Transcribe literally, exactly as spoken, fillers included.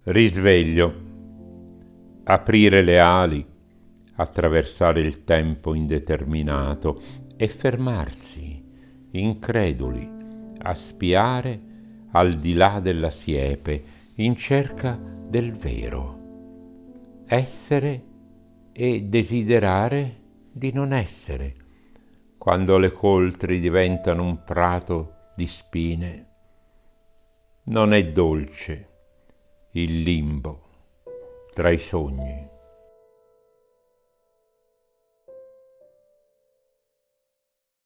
Risveglio. Aprire le ali, attraversare il tempo indeterminato e fermarsi, increduli, a spiare al di là della siepe, in cerca del vero. Essere e desiderare di non essere, quando le coltri diventano un prato di spine. Non è dolce il limbo tra i sogni.